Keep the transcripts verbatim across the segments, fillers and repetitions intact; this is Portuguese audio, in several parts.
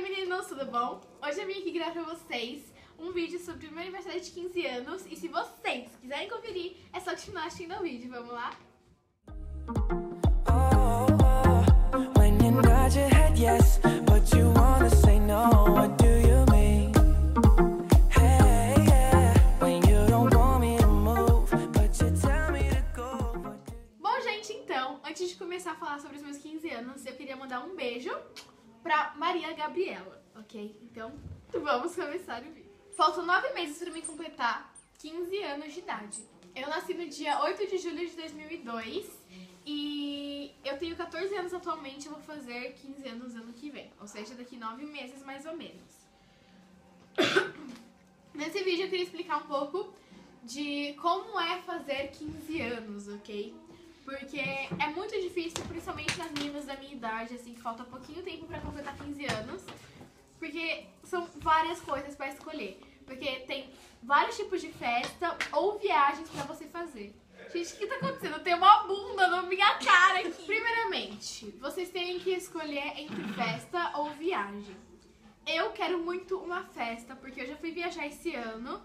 meninos, tudo bom? Hoje eu vim aqui gravar pra vocês um vídeo sobre o meu aniversário de quinze anos. E se vocês quiserem conferir, é só continuar assistindo o vídeo, vamos lá? Bom, gente, então, antes de começar a falar sobre os meus quinze anos, eu queria mandar um beijo pra Maria Gabriela, ok? Então, vamos começar o vídeo. Faltam nove meses pra me completar quinze anos de idade. Eu nasci no dia oito de julho de dois mil e dois e eu tenho quatorze anos atualmente, eu vou fazer quinze anos ano que vem, ou seja, daqui nove meses mais ou menos. Nesse vídeo eu queria explicar um pouco de como é fazer quinze anos, ok? Porque é muito difícil, principalmente nas meninas da minha idade, assim, que falta pouquinho tempo pra completar quinze anos, porque são várias coisas pra escolher. Porque tem vários tipos de festa ou viagens pra você fazer. Gente, o que tá acontecendo? Tem uma bunda na minha cara aqui. Primeiramente, vocês têm que escolher entre festa ou viagem. Eu quero muito uma festa, porque eu já fui viajar esse ano.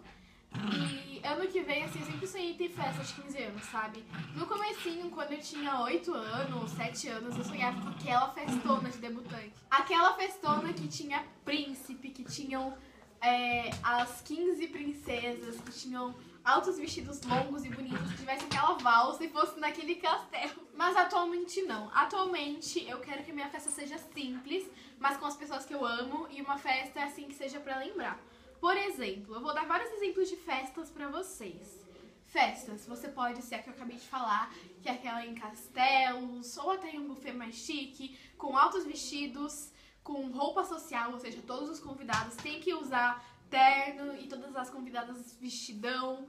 E ano que vem, assim, eu sempre sonhei em ter festa de quinze anos, sabe? No comecinho, quando eu tinha oito anos, sete anos, eu sonhava com aquela festona de debutante. Aquela festona que tinha príncipe, que tinham é, as quinze princesas, que tinham altos vestidos longos e bonitos, que tivesse aquela valsa e fosse naquele castelo. Mas atualmente não. Atualmente eu quero que a minha festa seja simples, mas com as pessoas que eu amo, e uma festa assim que seja pra lembrar. Por exemplo, eu vou dar vários exemplos de festas pra vocês. Festas, você pode ser a que eu acabei de falar, que é aquela em castelos, ou até em um buffet mais chique, com altos vestidos, com roupa social, ou seja, todos os convidados têm que usar terno e todas as convidadas vestidão,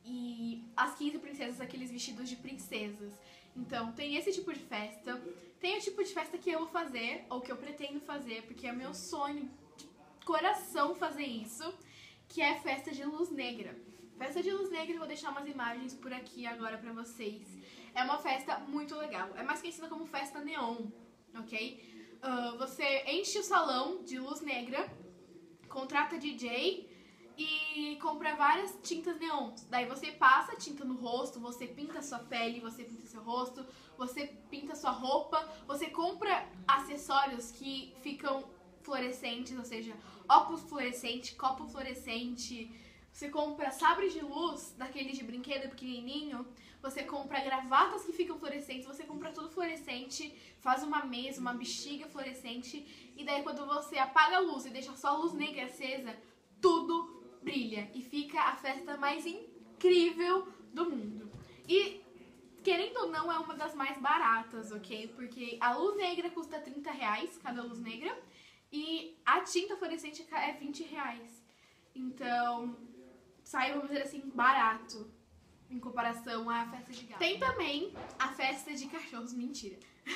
e as quinze princesas aqueles vestidos de princesas. Então tem esse tipo de festa. Tem o tipo de festa que eu vou fazer, ou que eu pretendo fazer, porque é meu sonho coração fazer isso, que é festa de luz negra. Festa de luz negra, eu vou deixar umas imagens por aqui agora pra vocês. É uma festa muito legal, é mais conhecida como festa neon, ok? Uh, você enche o salão de luz negra, contrata D J e compra várias tintas neons. Daí você passa tinta no rosto, você pinta sua pele, você pinta seu rosto, você pinta sua roupa, você compra acessórios que ficam fluorescentes, ou seja, óculos fluorescente, copo fluorescente, você compra sabres de luz, daqueles de brinquedo pequenininho, você compra gravatas que ficam fluorescentes, você compra tudo fluorescente, faz uma mesa, uma bexiga fluorescente, e daí quando você apaga a luz e deixa só a luz negra acesa, tudo brilha, e fica a festa mais incrível do mundo. E, querendo ou não, é uma das mais baratas, ok? Porque a luz negra custa trinta reais, cada luz negra, e a tinta fluorescente é vinte reais. Então, sai, vamos dizer assim, barato em comparação à festa de gato. Tem também a festa de cachorros, mentira.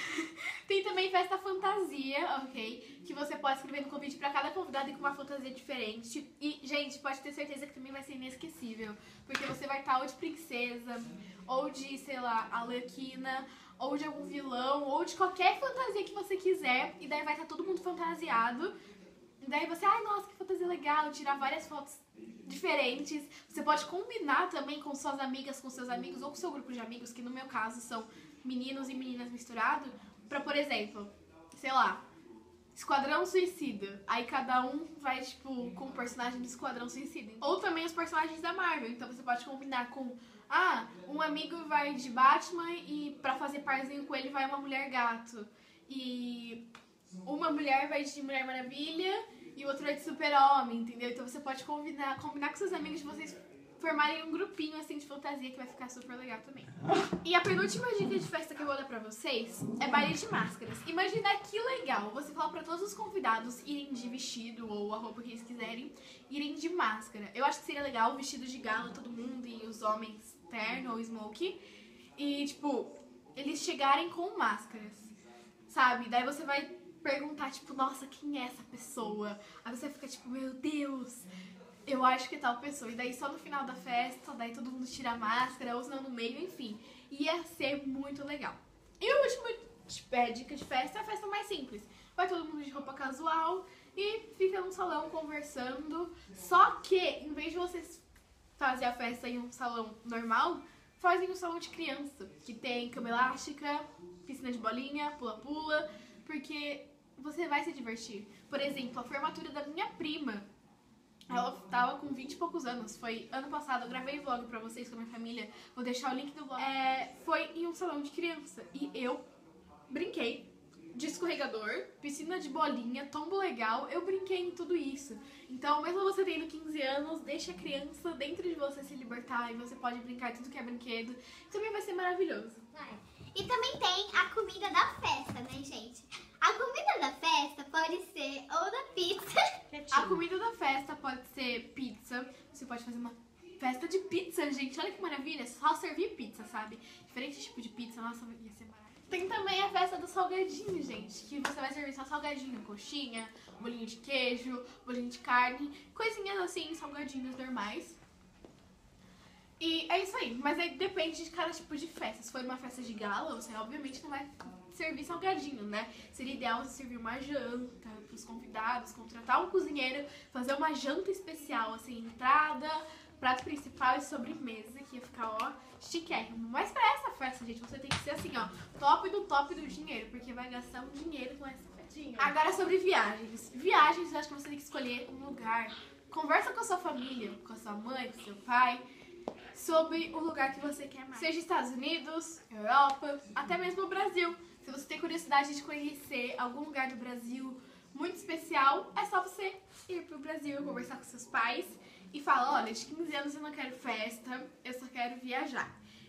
Tem também festa fantasia, ok? Que você pode escrever no convite pra cada convidado e com uma fantasia diferente. E, gente, pode ter certeza que também vai ser inesquecível. Porque você vai estar ou de princesa, ou de, sei lá, Arlequina, ou de algum vilão, ou de qualquer fantasia que você quiser. E daí vai estar todo mundo fantasiado. E daí você, ai, nossa, que fantasia legal, tirar várias fotos diferentes. Você pode combinar também com suas amigas, com seus amigos, ou com seu grupo de amigos, que no meu caso são meninos e meninas misturados, pra, por exemplo, sei lá, Esquadrão Suicida. Aí cada um vai, tipo, com o personagem do Esquadrão Suicida. Ou também os personagens da Marvel. Então você pode combinar com, ah, um amigo vai de Batman e pra fazer parzinho com ele vai uma mulher gato. E uma mulher vai de Mulher Maravilha e o outro é de Super-Homem, entendeu? Então você pode combinar, combinar com seus amigos de vocês formarem um grupinho assim de fantasia que vai ficar super legal também. E a penúltima dica de festa que eu vou dar pra vocês é baile de máscaras. Imagina que legal você falar pra todos os convidados irem de vestido ou a roupa que eles quiserem, irem de máscara. Eu acho que seria legal o vestido de gala todo mundo e os homens terno ou smoke. E tipo, eles chegarem com máscaras, sabe? Daí você vai perguntar tipo, nossa, quem é essa pessoa? Aí você fica tipo, meu Deus, eu acho que é tal pessoa. E daí só no final da festa, daí todo mundo tira a máscara, ou senão no meio, enfim. Ia ser muito legal. E o último é, dica de festa é a festa mais simples. Vai todo mundo de roupa casual e fica no salão conversando. Só que, em vez de vocês fazer a festa em um salão normal, fazem um salão de criança, que tem cama elástica, piscina de bolinha, pula-pula, porque você vai se divertir. Por exemplo, a formatura da minha prima, ela tava com vinte e poucos anos, foi ano passado, eu gravei vlog pra vocês com a minha família, vou deixar o link do vlog. É, foi em um salão de criança e eu brinquei de escorregador, piscina de bolinha, tombo legal, eu brinquei em tudo isso. Então, mesmo você tendo quinze anos, deixa a criança dentro de você se libertar e você pode brincar de tudo que é brinquedo. Também vai ser maravilhoso. Vai. E também tem a comida da festa, né, gente? A comida da festa pode ser ou da pizza. A comida da festa pode ser pizza. Você pode fazer uma festa de pizza, gente. Olha que maravilha. Só servir pizza, sabe? Diferente tipo de pizza. Nossa, ia ser maravilhoso. Tem também a festa do salgadinho, gente. Que você vai servir só salgadinho. Coxinha, bolinho de queijo, bolinho de carne. Coisinhas assim, salgadinhos normais. E é isso aí. Mas aí depende de cada tipo de festa. Se for uma festa de gala, você obviamente não vai servir salgadinho, né? Seria ideal você servir uma janta pros convidados, contratar um cozinheiro, fazer uma janta especial, assim, entrada, prato principal e sobremesa, que ia ficar, ó, chiquérrimo. Mas pra essa festa, gente, você tem que ser assim, ó, top do top do dinheiro, porque vai gastar um dinheiro com essa festa. Agora sobre viagens. Viagens, eu acho que você tem que escolher um lugar. Conversa com a sua família, com a sua mãe, com o seu pai, sobre o lugar que você quer mais. Seja Estados Unidos, Europa, até mesmo o Brasil. Se você tem curiosidade de conhecer algum lugar do Brasil muito especial, é só você ir pro Brasil, conversar com seus pais e falar, olha, de quinze anos eu não quero festa, eu só quero viajar.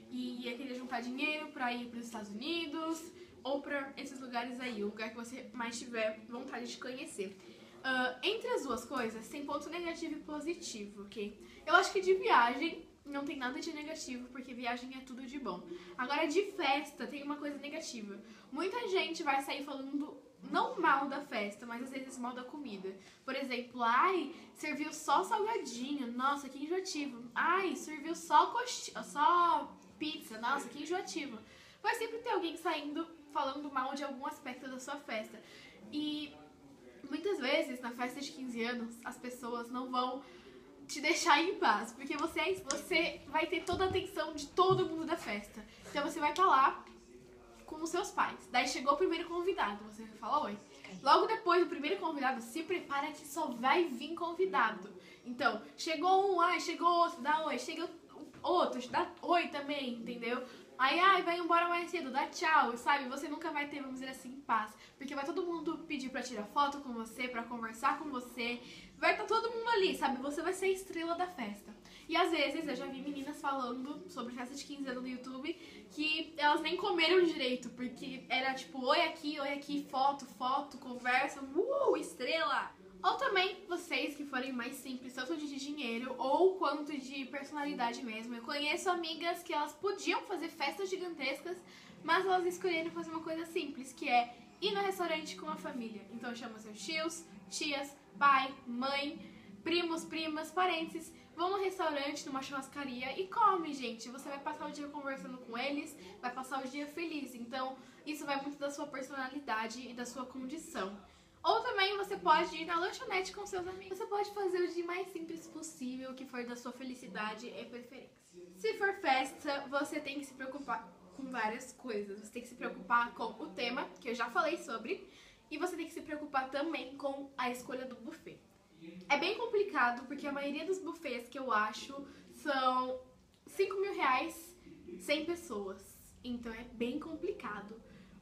E eu queria juntar dinheiro pra ir pros Estados Unidos ou pra esses lugares aí, o lugar que você mais tiver vontade de conhecer. Uh, entre as duas coisas, tem ponto negativo e positivo, ok? Eu acho que de viagem não tem nada de negativo, porque viagem é tudo de bom. Agora, de festa, tem uma coisa negativa. Muita gente vai sair falando, não mal da festa, mas às vezes mal da comida. Por exemplo, ai, serviu só salgadinho, nossa, que enjoativo. Ai, serviu só, coxinha, só pizza, nossa, que enjoativo. Vai sempre ter alguém saindo falando mal de algum aspecto da sua festa. E muitas vezes, na festa de quinze anos, as pessoas não vão te deixar em paz, porque você, é, você vai ter toda a atenção de todo mundo da festa. Então você vai estar lá com os seus pais. Daí chegou o primeiro convidado, você fala oi. Logo depois do primeiro convidado, se prepara que só vai vir convidado. Então, chegou um, ai, chegou outro, dá oi. Chega outro, dá oi também, entendeu? Aí, ai, vai embora mais cedo, dá tchau, sabe? Você nunca vai ter, vamos dizer assim, paz. Porque vai todo mundo pedir pra tirar foto com você, pra conversar com você. Vai estar todo mundo ali, sabe? Você vai ser a estrela da festa. E às vezes, eu já vi meninas falando sobre festa de quinze anos no YouTube que elas nem comeram direito. Porque era tipo, oi aqui, oi aqui, foto, foto, conversa, uh, estrela! Ou também vocês que forem mais simples, tanto de dinheiro ou quanto de personalidade mesmo. Eu conheço amigas que elas podiam fazer festas gigantescas, mas elas escolheram fazer uma coisa simples, que é ir no restaurante com a família. Então chama seus tios, tias, pai, mãe, primos, primas, parentes. Vão no restaurante, numa churrascaria e come, gente. Você vai passar o dia conversando com eles, vai passar o dia feliz. Então isso vai muito da sua personalidade e da sua condição. Ou também você pode ir na lanchonete com seus amigos. Você pode fazer o dia mais simples possível, o que for da sua felicidade e preferência. Se for festa, você tem que se preocupar com várias coisas. Você tem que se preocupar com o tema, que eu já falei sobre, e você tem que se preocupar também com a escolha do buffet. É bem complicado, porque a maioria dos buffets que eu acho são cinco mil reais, cem pessoas. Então é bem complicado.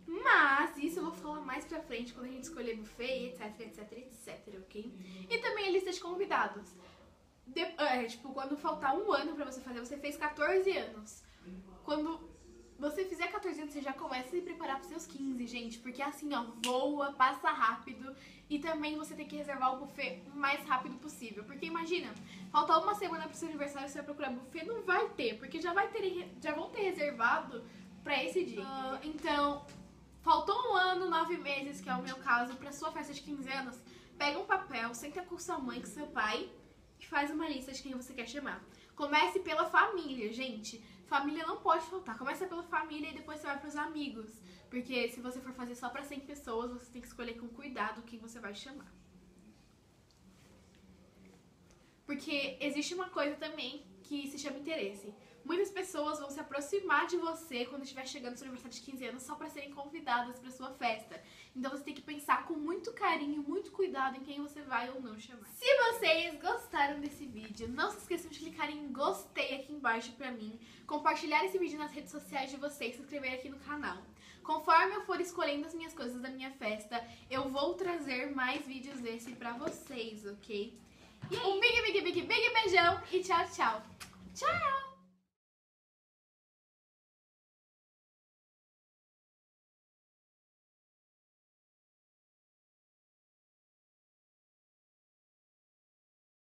Mas isso eu vou falar mais pra frente, quando a gente escolher buffet, etc, etc, etc, ok? E também a lista de convidados. De, é, tipo, quando faltar um ano pra você fazer, você fez quatorze anos. Quando você fizer quatorze anos, você já começa a se preparar pros seus quinze, gente. Porque assim, ó, voa, passa rápido. E também você tem que reservar o buffet o mais rápido possível. Porque imagina, faltar uma semana pro seu aniversário, você vai procurar buffet, não vai ter. Porque já, vai ter, já vão ter reservado pra esse dia. Uh, então... Faltou um ano, nove meses, que é o meu caso, pra sua festa de quinze anos, pega um papel, senta com sua mãe, com seu pai e faz uma lista de quem você quer chamar. Comece pela família, gente. Família não pode faltar. Começa pela família e depois você vai pros amigos. Porque se você for fazer só pra cem pessoas, você tem que escolher com cuidado quem você vai chamar. Porque existe uma coisa também que se chama interesse. Muitas pessoas vão se aproximar de você quando estiver chegando no seu aniversário de quinze anos só para serem convidadas para sua festa. Então você tem que pensar com muito carinho, muito cuidado em quem você vai ou não chamar. Se vocês gostaram desse vídeo, não se esqueçam de clicar em gostei aqui embaixo pra mim, compartilhar esse vídeo nas redes sociais de vocês e se inscrever aqui no canal. Conforme eu for escolhendo as minhas coisas da minha festa, eu vou trazer mais vídeos desse pra vocês, ok? E aí, um big, big, big, big beijão e tchau, tchau!